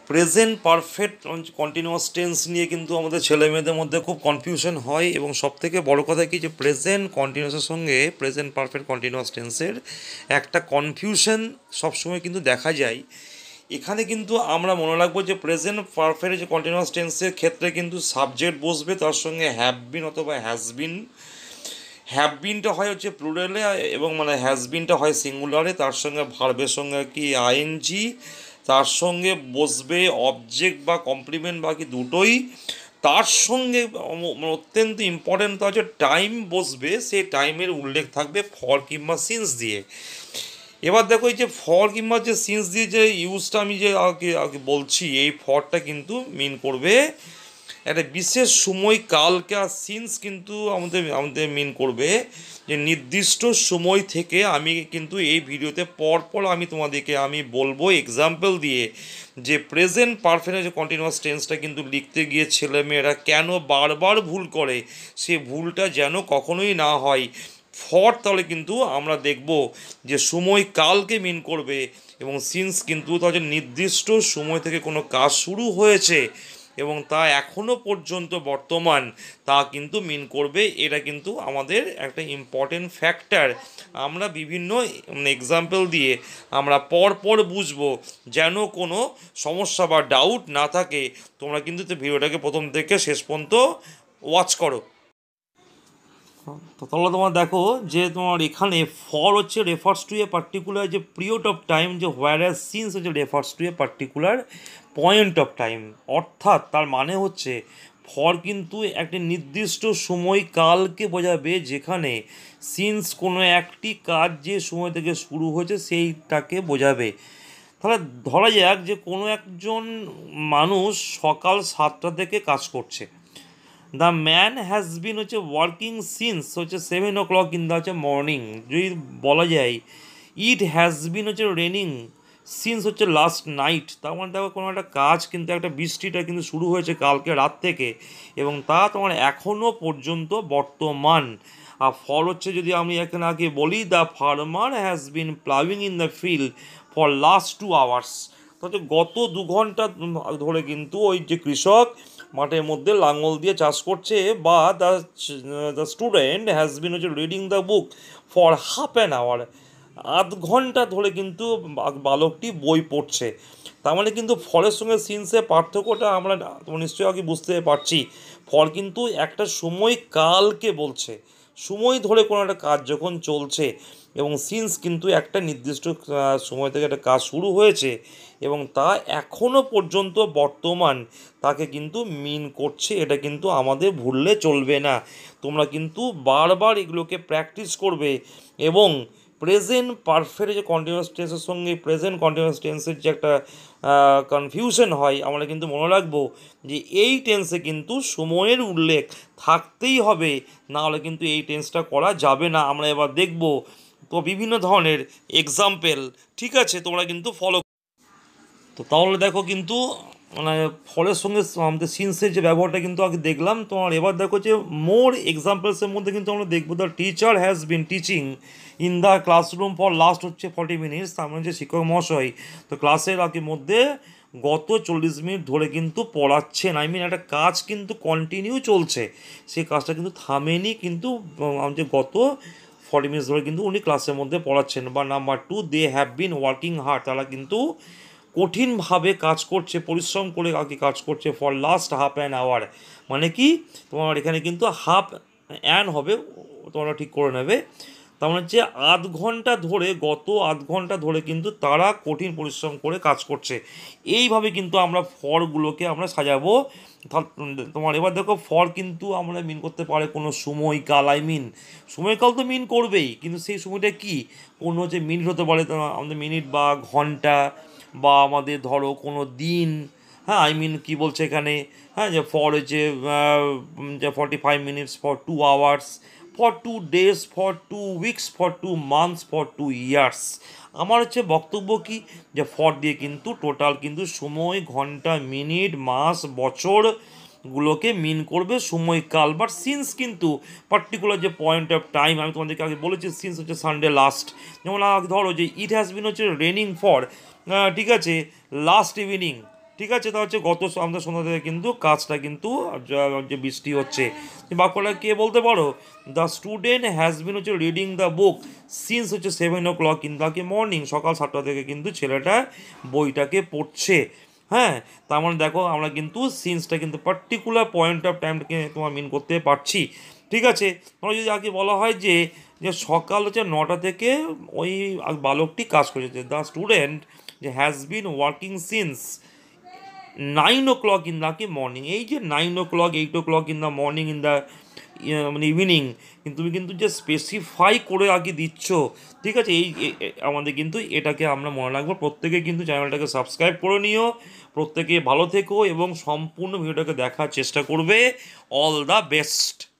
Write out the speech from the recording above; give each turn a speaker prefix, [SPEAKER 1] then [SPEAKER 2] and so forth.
[SPEAKER 1] Present perfect continuous tense নিয়ে কিন্তু আমাদের ছেলে মেয়েদের মধ্যে খুব কনফিউশন হয়, এবং সবথেকে বড় কথা কি যে প্রেজেন্ট কন্টিনিউয়াসের সঙ্গে প্রেজেন্ট পারফেক্ট কন্টিনিউয়াস টেন্সের একটা কনফিউশন সবসময় কিন্তু দেখা যায়। এখানে কিন্তু আমরা মনে রাখবো যে প্রেজেন্ট পারফেক্ট যে কন্টিনিউয়াস টেন্সের ক্ষেত্রে কিন্তু সাবজেক্ট বসবে, তার সঙ্গে হ্যাভ বিন অথবা হ্যাজ বিন। হ্যাভ বিনটা হয় হচ্ছে প্লুরালে, এবং মানে হ্যাজ বিনটা হয় সিঙ্গুলারে, তার সঙ্গে ভার্বের সঙ্গে কি আইএনজি, তার সঙ্গে বসবে অবজেক্ট বা কমপ্লিমেন্ট বাকি দুটোই। তার সঙ্গে অত্যন্ত ইম্পর্টেন্ট হচ্ছে টাইম বসবে, সেই টাইমের উল্লেখ থাকবে ফর কিংবা সিন্স দিয়ে। এবার দেখো এই যে ফর কিংবা যে সিন্স দিয়ে যে ইউজটা আমি যে আগে আগে বলছি, এই ফরটা কিন্তু মিন করবে একটা বিশেষ সময় কালকে, আর সিন্স কিন্তু আমাদের আমাদের মিন করবে যে নির্দিষ্ট সময় থেকে। আমি কিন্তু এই ভিডিওতে পরপর আমি তোমাদেরকে আমি বলবো এক্সাম্পল দিয়ে যে প্রেজেন্ট পারফেক্ট যে কন্টিনিউয়াস টেন্সটা কিন্তু লিখতে গিয়ে ছেলেমেয়েরা কেন বারবার ভুল করে, সে ভুলটা যেন কখনোই না হয়। ফর তাহলে কিন্তু আমরা দেখব যে সময় কালকে মিন করবে, এবং সিন্স কিন্তু তাহলে নির্দিষ্ট সময় থেকে কোনো কাজ শুরু হয়েছে এবং তা এখনও পর্যন্ত বর্তমান, তা কিন্তু মিন করবে। এটা কিন্তু আমাদের একটা ইম্পর্টেন্ট ফ্যাক্টর। আমরা বিভিন্ন এক্সাম্পল দিয়ে আমরা পর বুঝবো, যেন কোনো সমস্যা বা ডাউট না থাকে। তোমরা কিন্তু ভিডিওটাকে প্রথম থেকে শেষ পর্যন্ত ওয়াচ করো। তো তাহলে তোমার দেখো যে তোমার এখানে ফর হচ্ছে রেফার্স টু এ পার্টিকুলার যে পিরিয়ড অফ টাইম, যে হোয়ারাস সিন্স হচ্ছে refers to a particular point of time. অর্থাৎ তার মানে হচ্ছে ফর কিন্তু একটি নির্দিষ্ট সময়কালকে বোঝাবে, যেখানে সিন্স কোনো একটি কাজ যে সময় থেকে শুরু হয়েছে সেইটাকে বোঝাবে। তাহলে ধরা যাক যে কোনো একজন মানুষ সকাল 7টা থেকে কাজ করছে। দ্য ম্যান হ্যাজ বিন হচ্ছে ওয়ার্কিং সিন্স হচ্ছে 7 o'clock ইন দ্য হচ্ছে মর্নিং। যদি বলা যায় ইট হ্যাজ বিন হচ্ছে রেনিং সিন্স হচ্ছে লাস্ট নাইট, তার মানে দেখো কোনো একটা কাজ কিন্তু একটা বৃষ্টিটা কিন্তু শুরু হয়েছে কালকে রাত থেকে, এবং তা তোমার এখনও পর্যন্ত বর্তমান। আর ফল হচ্ছে যদি আমি এখানে আগে বলি the farmer has been ploughing in the field for last 2 hours। তাহলে গত 2 ঘন্টা ধরে কিন্তু ওই যে কৃষক মাঠের মধ্যে লাঙল দিয়ে চাষ করছে। বা দ্য স্টুডেন্ট হ্যাজ বিন হচ্ছে reading the book for half 1 hour। 0.5 ঘন্টা ধরে কিন্তু বালকটি বই পড়ছে। তার মানে কিন্তু ফলের সঙ্গে সিন্সের পার্থক্যটা আমরা নিশ্চয়ই আগে বুঝতে পারছি। ফল কিন্তু একটা সময় কালকে বলছে, সময় ধরে কোনো একটা কাজ যখন চলছে, এবং সিন্স কিন্তু একটা নির্দিষ্ট সময় থেকে একটা কাজ শুরু হয়েছে এবং তা এখনও পর্যন্ত বর্তমান, তাকে কিন্তু মিন করছে। এটা কিন্তু আমাদের ভুললে চলবে না। তোমরা কিন্তু বারবার এগুলোকে প্র্যাকটিস করবে, এবং প্রেজেন্ট পারফেক্ট যে কন্টিনিউয়াস টেন্সের সঙ্গে প্রেজেন্ট কন্টিনিউয়াস টেন্সের যে একটা কনফিউশন হয়, আমরা কিন্তু মনে রাখবো যে এই টেন্সে কিন্তু সময়ের উল্লেখ থাকতেই হবে, না হলে কিন্তু এই টেন্সটা করা যাবে না। আমরা এবার দেখব তো বিভিন্ন ধরনের এক্সাম্পল। ঠিক আছে, তোমরা কিন্তু ফলো। তো তাহলে দেখো কিন্তু মানে ফলের সঙ্গে আমাদের সিন্সের যে ব্যবহারটা কিন্তু আগে দেখলাম। তোমার এবার দেখো যে মোর এক্সাম্পলসের মধ্যে কিন্তু আমরা দেখবো the teacher has been teaching in the classroom for last হচ্ছে 40 minutes। তার মানে যে শিক্ষক মহাশয় তো ক্লাসের আগে মধ্যে গত 40 মিনিট ধরে কিন্তু পড়াচ্ছেন। একটা কাজ কিন্তু কন্টিনিউ চলছে, সেই কাজটা কিন্তু থামেনি, কিন্তু যে গত 40 মিনিটস ধরে কিন্তু উনি ক্লাসের মধ্যে পড়াচ্ছেন। বা number 2, they have been working hard, তারা কিন্তু কঠিনভাবে কাজ করছে, পরিশ্রম করে আগে কাজ করছে ফর লাস্ট হাফ 1 hour। মানে কি তোমার এখানে কিন্তু হাফ অ্যান হবে, তোমরা ঠিক করে নেবে। তার মানে হচ্ছে 0.5 ঘন্টা ধরে, গত 0.5 ঘন্টা ধরে কিন্তু তারা কঠিন পরিশ্রম করে কাজ করছে। এইভাবে কিন্তু আমরা ফরগুলোকে আমরা সাজাবো। তোমার এবার দেখো ফর কিন্তু আমরা মিন করতে পারে কোনো সময়কাল। সময়কাল তো মিন করবেই, কিন্তু সেই সময়টা কি কোনো হচ্ছে মিনিট হতে পারে, আমাদের মিনিট বা ঘন্টা, বা আমাদের ধরো কোনো দিন। হ্যাঁ, কী বলছে এখানে, হ্যাঁ যে ফর হচ্ছে যে 45 minutes for 2 hours, for 2 days, for 2 weeks, for 2 months, for 2 years। আমার হচ্ছে বক্তব্য কি যে ফর দিয়ে কিন্তু টোটাল কিন্তু সময়, ঘন্টা, মিনিট, মাস, বছর গুলোকে মিন করবে সময়কাল। বাট সিন্স কিন্তু পার্টিকুলার যে পয়েন্ট অফ টাইম, আমি তোমাদেরকে আগে বলেছি সিন্স হচ্ছে সানডে লাস্ট। যেমন ধরো যে ইট হ্যাজ বিন হচ্ছে রেনিং ফর, ঠিক আছে, লাস্ট ইভিনিং। ঠিক আছে, তা হচ্ছে গত আমরা সন্ধ্যা থেকে কিন্তু কাজটা কিন্তু যে বৃষ্টি হচ্ছে, বাক্যটা কে বলতে পারো? দ্য স্টুডেন্ট হ্যাজ বিন হচ্ছে রিডিং দ্য বুক সিন্স হচ্ছে 7 o'clock ইন দ্য মর্নিং, সকাল 7টা থেকে কিন্তু ছেলেটা বইটাকে পড়ছে। হ্যাঁ, তার মানে দেখো আমরা কিন্তু সিন্সটা কিন্তু পার্টিকুলার পয়েন্ট অফ টাইমটাকে তোমার মিন করতে পারছি। ঠিক আছে, তোমরা যদি আগে বলা হয় যে যে সকাল হচ্ছে 9টা থেকে ওই বালকটি কাজ করেছে, দ্য স্টুডেন্ট যে has been working since 9 o'clock in the morning, এই যে 9 o'clock 8 o'clock in the morning in the মানে ইভিনিং, কিন্তু তুমি কিন্তু যে স্পেসিফাই করে আগে দিচ্ছ। ঠিক আছে, আমাদের কিন্তু এটাকে আমরা মনে রাখবো। প্রত্যেকে কিন্তু চ্যানেলটাকে সাবস্ক্রাইব করে নিও, প্রত্যেকে ভালো থেকো এবং সম্পূর্ণ ভিডিওটাকে দেখার চেষ্টা করবে। All the best.